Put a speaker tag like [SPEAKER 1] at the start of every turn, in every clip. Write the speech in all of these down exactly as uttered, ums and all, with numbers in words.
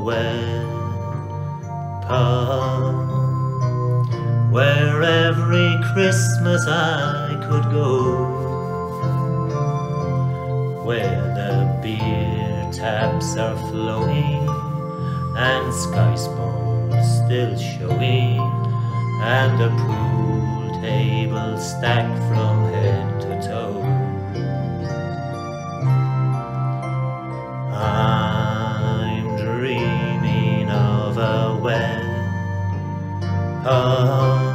[SPEAKER 1] wed pub, where every Christmas I could go, where the beer taps are flowing and sky sports still showing, and the pool table stacked from head to toe. I'm dreaming of a wed pub,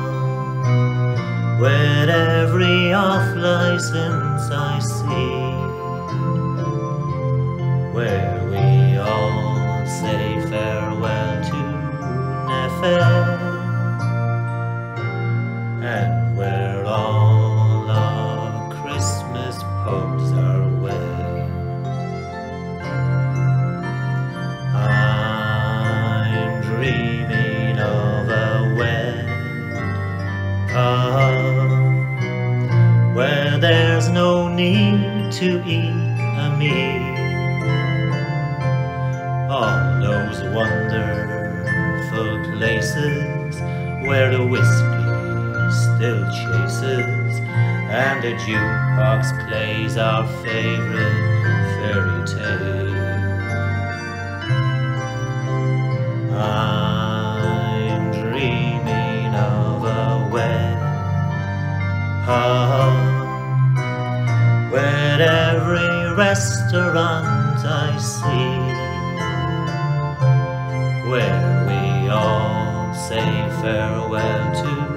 [SPEAKER 1] with every off-license I see, where we all say farewell to Nefer, and where all our Christmas pubs are wed. I'm dreaming of a wed pub, where there's no need to eat a meal. All those wonderful places where the whiskey still chases and the jukebox plays our favorite fairy tale. I'm dreaming of a wed pub, with every restaurant I see, where we all say farewell to